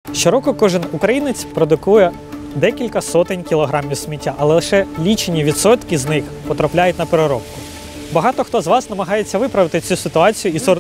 Щороку кожен українець продукує декілька сотень кілограмів сміття, але лише лічені відсотки з них потрапляють на переробку. Багато хто з вас намагається виправити цю ситуацію і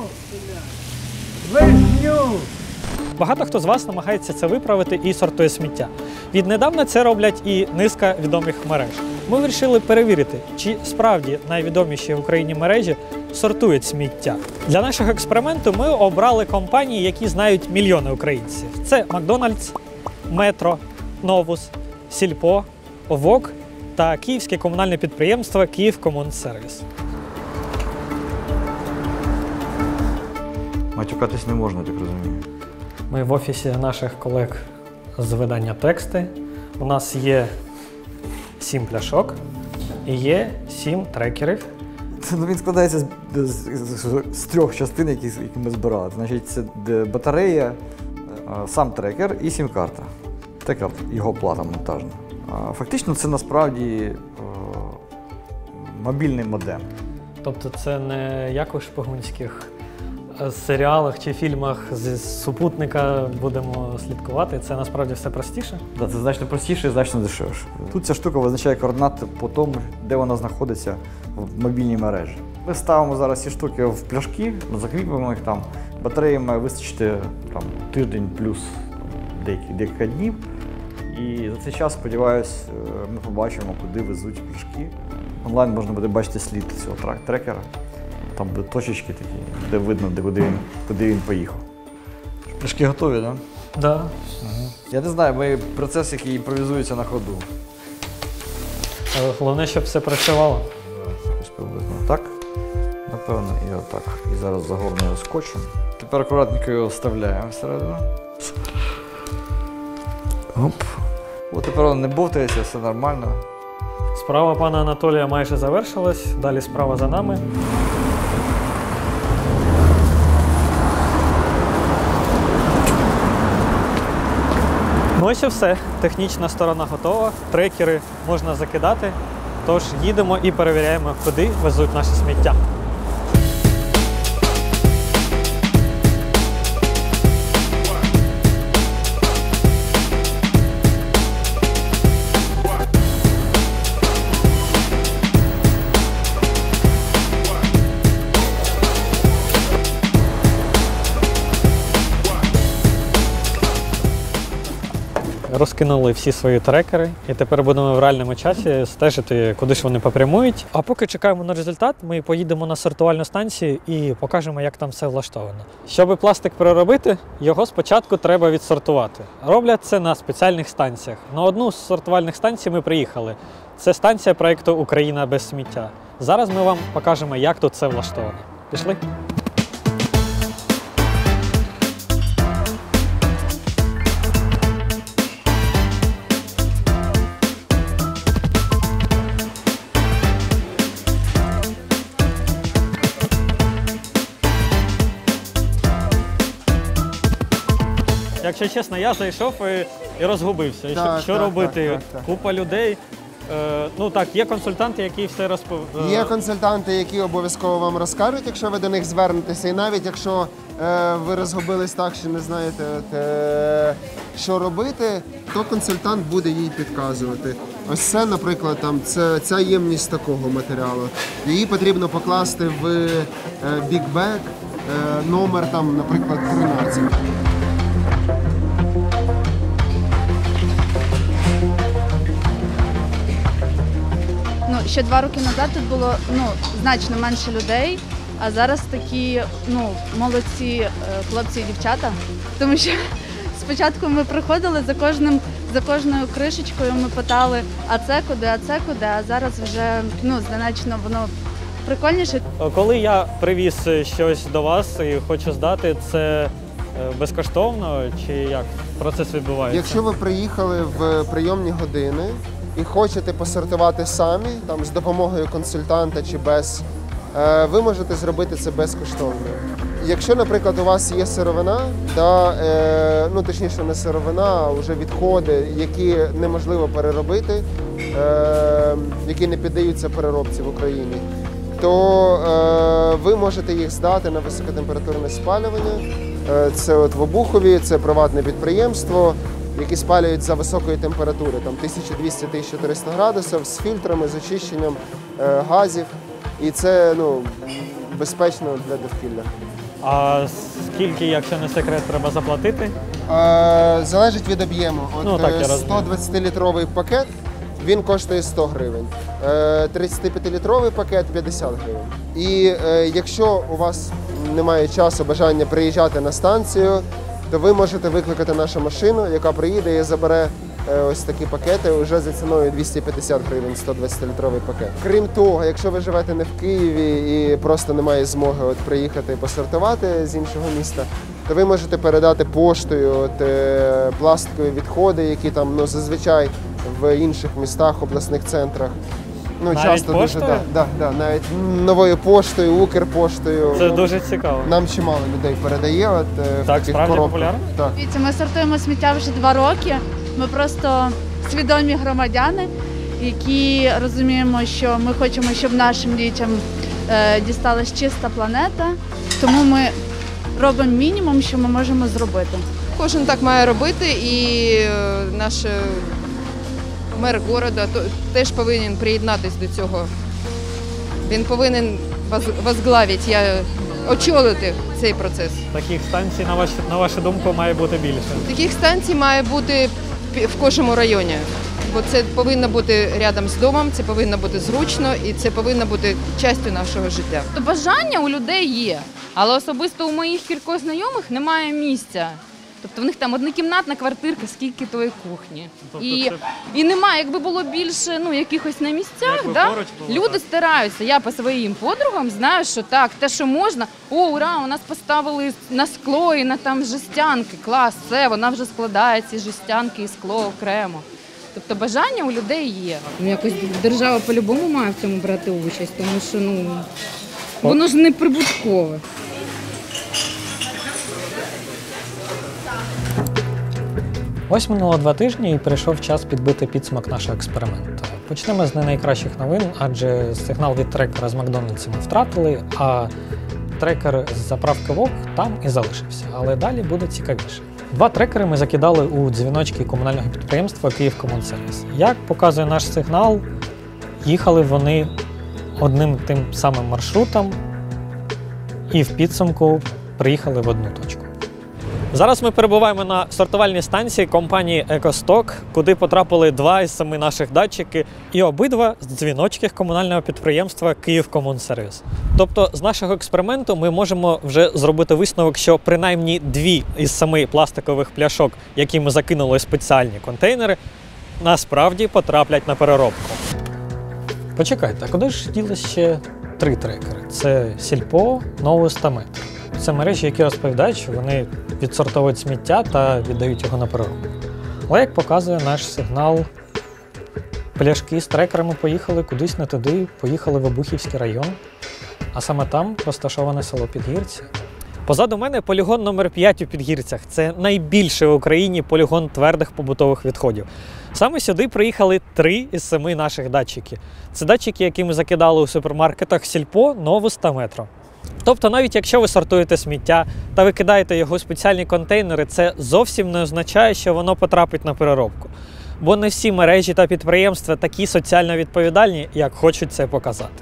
сортує сміття. Віднедавна це роблять і низка відомих мереж. Ми вирішили перевірити, чи справді найвідоміші в Україні мережі сортують сміття. Для нашого експерименту ми обрали компанії, які знають мільйони українців. Це Макдональдс, Метро, Новус, Сільпо, ОВОК та київське комунальне підприємство «Київкомунсервіс». Матюкатись не можна, так розумію. Ми в офісі наших колег з видання «Тексти». У нас є 7 пляшок і є 7 трекерів. Він складається з 3 частин, які ми збирали. Значить, це батарея, сам трекер і сім-карта. Така його плата монтажна. Фактично це насправді мобільний модем. Тобто це не як у шпигунських серіалах чи фільмах з супутника будемо слідкувати, це насправді все простіше? Так, це значно простіше і значно дешевше. Тут ця штука визначає координати по тому, де вона знаходиться в мобільній мережі. Ми ставимо зараз ці штуки в пляшки, закріпимо їх там. Батареї має вистачити там, тиждень плюс декілька днів. І за цей час, сподіваюся, ми побачимо, куди везуть пляшки. Онлайн можна буде бачити слід цього трекера. Там будуть точечки такі, де видно, куди він поїхав. Пляшки готові, так? Да? Угу. Я не знаю, процес, який імпровізується на ходу. Але головне, щоб все працювало. Ось приблизно так, напевно, і отак. І зараз загорну його скотчем. Тепер акуратненько його вставляємо всередину. Оп. От тепер воно не бовтається, все нормально. Справа пана Анатолія майже завершилась, далі справа за нами. Ну ось і все. Технічна сторона готова, трекери можна закидати, тож їдемо і перевіряємо, куди везуть наше сміття. Розкинули всі свої трекери і тепер будемо в реальному часі стежити, куди ж вони попрямують. А поки чекаємо на результат, ми поїдемо на сортувальну станцію і покажемо, як там все влаштовано. Щоб пластик переробити, його спочатку треба відсортувати. Роблять це на спеціальних станціях. На одну з сортувальних станцій ми приїхали. Це станція проєкту «Україна без сміття». Зараз ми вам покажемо, як тут все влаштовано. Пішли? Якщо чесно, я зайшов і розгубився. Що робити? Купа людей. Ну так, є консультанти, які все розповідають. Є консультанти, які обов'язково вам розкажуть, якщо ви до них звернетеся. І навіть якщо ви розгубились так, що не знаєте, що робити, то консультант буде їй підказувати. Ось це, наприклад, там, ця ємність такого матеріалу. Її потрібно покласти в бікбек, номер, там, наприклад, 13. Ще 2 роки назад тут було значно менше людей, а зараз такі молодці хлопці і дівчата. Тому що спочатку ми приходили за кожною кришечкою, ми питали, а це куди, а зараз вже значно воно прикольніше. Коли я привіз щось до вас і хочу здати, це безкоштовно чи як процес відбувається? Якщо ви приїхали в прийомні години і хочете посортувати самі, там, з допомогою консультанта чи без, ви можете зробити це безкоштовно. Якщо, наприклад, у вас є сировина, точніше не сировина, а вже відходи, які неможливо переробити, які не піддаються переробці в Україні, то ви можете їх здати на високотемпературне спалювання Це от в Обухові, це приватне підприємство, які спалюють за високої температури, там 1200-1400 градусів, з фільтрами, з очищенням газів. І це безпечно для довкілля. А скільки, якщо не секрет, треба заплатити? Залежить від об'єму. От, так, я розумію. 120-літровий пакет, він коштує 100 гривень. 35-літровий пакет – 50 гривень. І якщо у вас немає часу, бажання приїжджати на станцію, то ви можете викликати нашу машину, яка приїде і забере ось такі пакети вже за ціною 250 гривень, 120-літровий пакет. Крім того, якщо ви живете не в Києві і просто немає змоги приїхати і посортувати з іншого міста, то ви можете передати поштою пластикові відходи, які там зазвичай в інших містах, обласних центрах. Навіть часто поштою? дуже, навіть новою поштою, Укрпоштою. Це дуже цікаво. Нам чимало людей передає в Так, таких справді коробках. популярно? Так. Дивіться, ми сортуємо сміття вже 2 роки. Ми просто свідомі громадяни, які розуміємо, що ми хочемо, щоб нашим дітям дісталась чиста планета. Тому ми робимо мінімум, що ми можемо зробити. Кожен так має робити, і наш мер міста теж повинен приєднатися до цього. Він повинен очолити цей процес. Таких станцій, на вашу думку, має бути більше. Таких станцій має бути в кожному районі, бо це повинно бути рядом з домом, це повинно бути зручно і це повинно бути частю нашого життя. То бажання у людей є, але особисто у моїх кількох знайомих немає місця. Тобто в них там однокімнатна квартирка, скільки тої кухні. І немає, якби було більше якихось на місцях, люди стараються. Я по своїм подругам знаю, що так, те, що можна, ура, у нас поставили на скло і на там жестянки, клас, все, вона вже складає ці жестянки і скло окремо. Тобто бажання у людей є. Якось держава по-любому має в цьому брати участь, тому що воно ж не прибуткове. Ось минуло 2 тижні і прийшов час підбити підсумок нашого експерименту. Почнемо з не найкращих новин, адже сигнал від трекера з Макдональдсу ми втратили, а трекер з заправки ВОК там і залишився. Але далі буде цікавіше. 2 трекери ми закидали у дзвіночки комунального підприємства «Київкомунсервіс». Як показує наш сигнал, їхали вони одним тим самим маршрутом і в підсумку приїхали в одну точку. Зараз ми перебуваємо на сортувальній станції компанії «Екосток», куди потрапили 2 із 7 наших датчиків, і обидва з дзвіночків комунального підприємства «Київкомунсервіс». Тобто з нашого експерименту ми можемо вже зробити висновок, що принаймні 2 із 7 пластикових пляшок, які ми закинули в спеціальні контейнери, насправді потраплять на переробку. Почекайте, а куди ж ділись ще 3 трекери? Це Сільпо, Новус та Метро. Це мережі, які розповідають, що вони відсортовують сміття та віддають його на переробку. Але, як показує наш сигнал, пляшки з трекерами поїхали кудись не туди, поїхали в Обухівський район, а саме там розташоване село Підгірці. Позаду мене полігон номер 5 у Підгірцях. Це найбільший в Україні полігон твердих побутових відходів. Саме сюди приїхали 3 із 7 наших датчиків. Це датчики, які ми закидали у супермаркетах Сільпо, Новус та Метро. Тобто навіть якщо ви сортуєте сміття та викидаєте його у спеціальні контейнери, це зовсім не означає, що воно потрапить на переробку. Бо не всі мережі та підприємства такі соціально відповідальні, як хочуть це показати.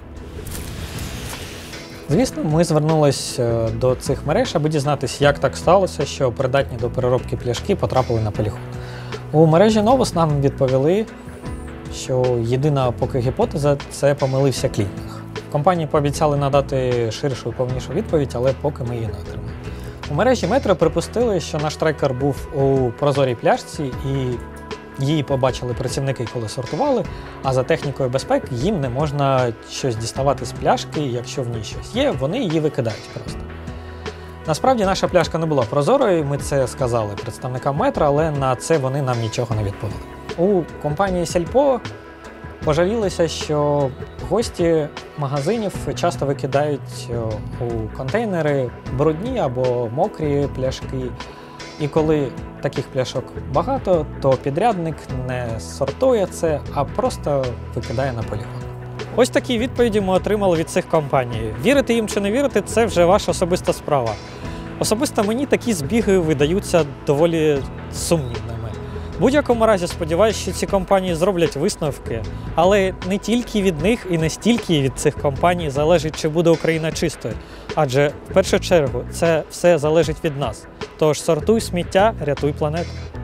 Звісно, ми звернулися до цих мереж, аби дізнатися, як так сталося, що придатні до переробки пляшки потрапили на полігон. У мережі Новус нам відповіли, що єдина поки гіпотеза – це помилився клінінг. Компанії пообіцяли надати ширшу і повнішу відповідь, але поки ми її не отримали. У мережі Метро припустили, що наш трекер був у прозорій пляшці і її побачили працівники, коли сортували, а за технікою безпеки їм не можна щось діставати з пляшки, якщо в ній щось є, вони її викидають просто. Насправді наша пляшка не була прозорою, ми це сказали представникам Метро, але на це вони нам нічого не відповіли. У компанії Сільпо пожалілися, що гості магазинів часто викидають у контейнери брудні або мокрі пляшки. І коли таких пляшок багато, то підрядник не сортує це, а просто викидає на полігон. Ось такі відповіді ми отримали від цих компаній. Вірити їм чи не вірити – це вже ваша особиста справа. Особисто мені такі збіги видаються доволі сумнівними. В будь-якому разі сподіваюся, що ці компанії зроблять висновки, але не тільки від них і не стільки від цих компаній залежить, чи буде Україна чистою. Адже в першу чергу це все залежить від нас. Тож сортуй сміття, рятуй планету.